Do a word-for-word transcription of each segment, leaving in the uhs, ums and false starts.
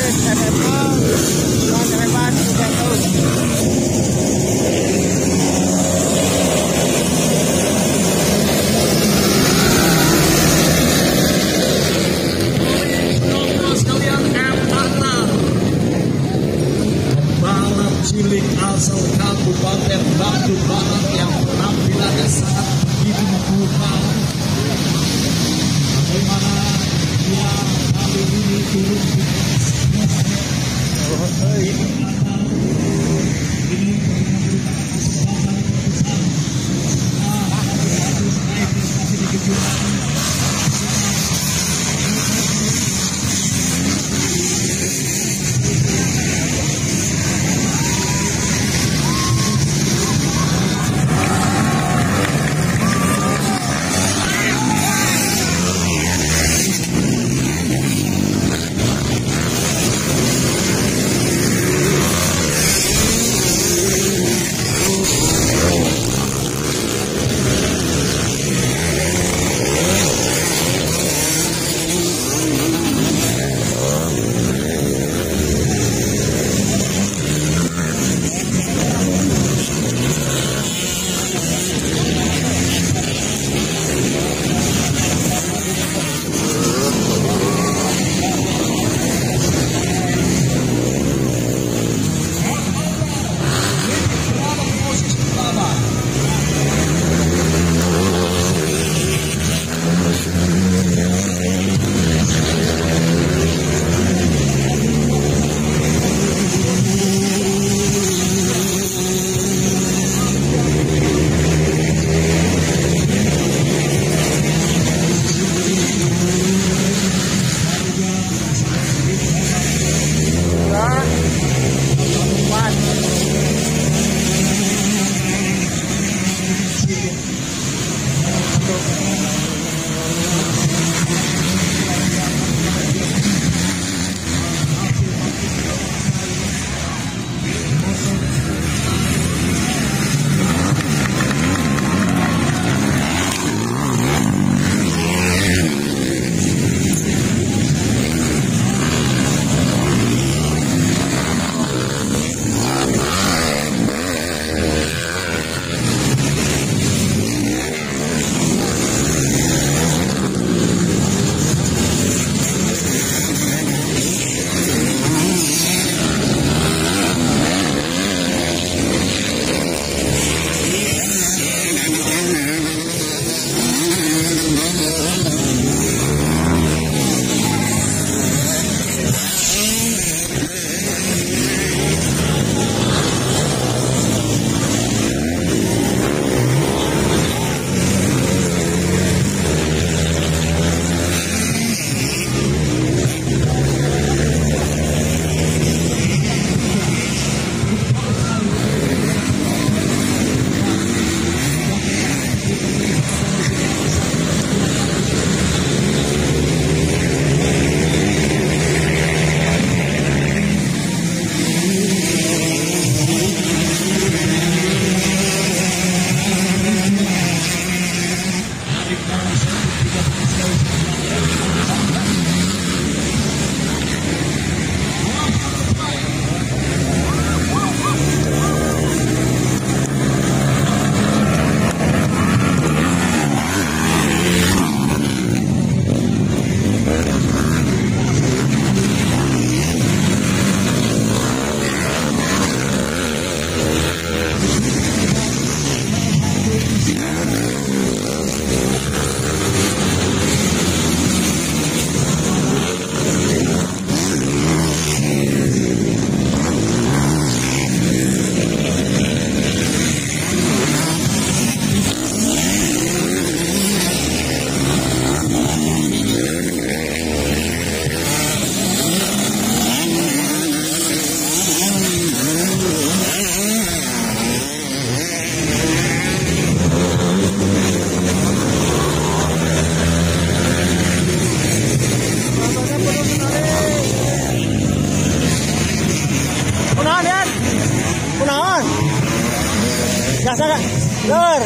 cilik asal Kabupaten Bandung Barat yang penampilannya sangat begitu memukau. Bagaimana dia kali ini turun di ini memberikan kesempatan besar. Masih di kejuaraan. Biasa gak? Lur.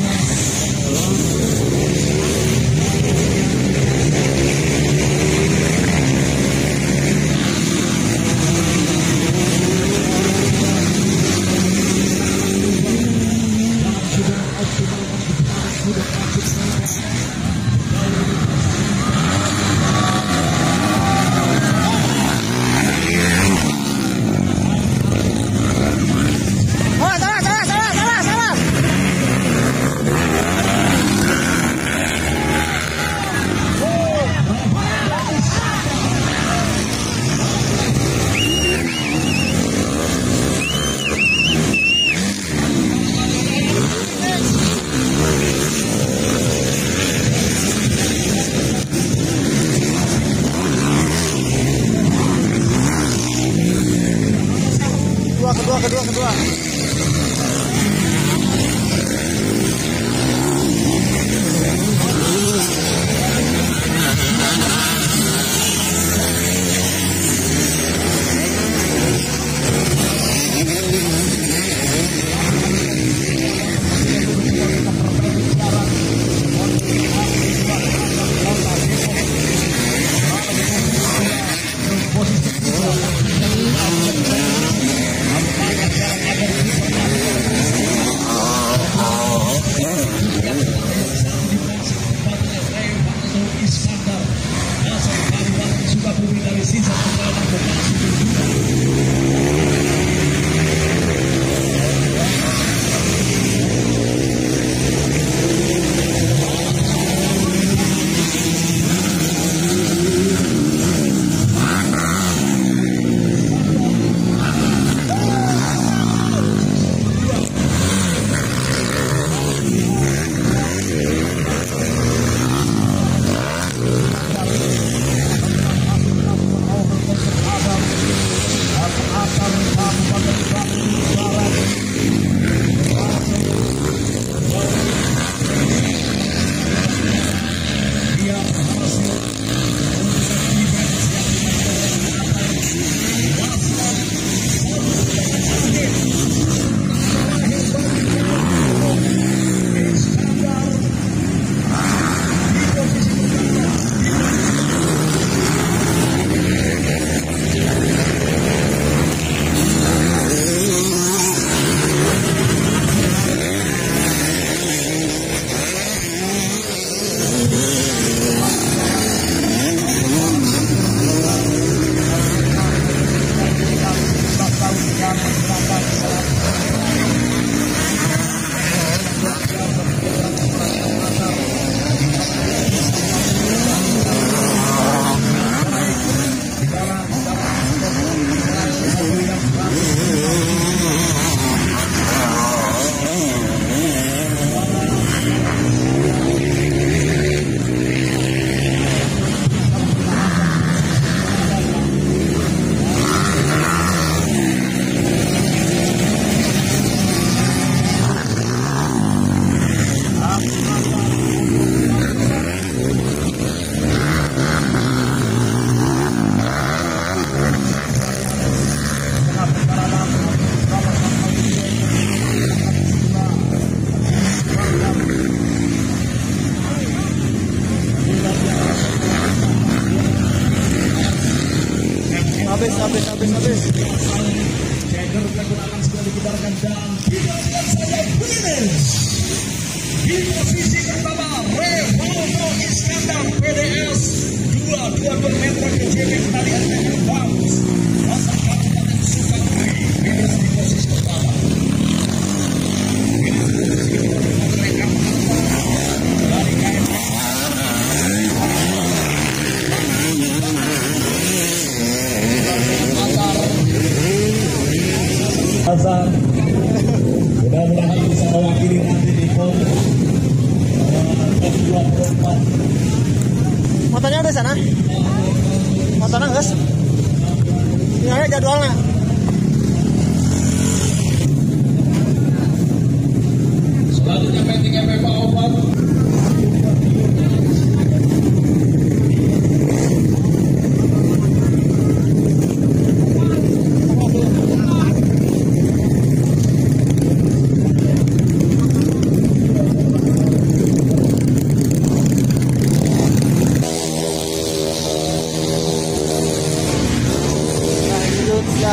kedua kedua kedua habis habis habis habis. Jagger menggunakan sudah dikibarkan dan tidak lihat saja finish. Di posisi pertama Revolvo Iskandar P D S dua dua dua meter ke J B Talian dengan bounce. Masa Kabupaten Sukabumi finish di posisi pertama. Ini posisi pertama mereka dari K M Azhar, mudah-mudahan bisa mewakili nanti di PON dua puluh empat. Motornya udah sana? Motornya guys? Ini aja jadwalnya. Selanjutnya penting M M A obat.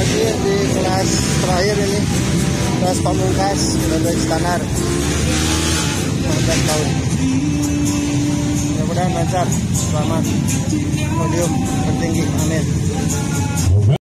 lagi di kelas terakhir ini, kelas pamungkas graduate standar lima belas tahun. Mudah-mudahan lancar, selamat, podium tertinggi, amin.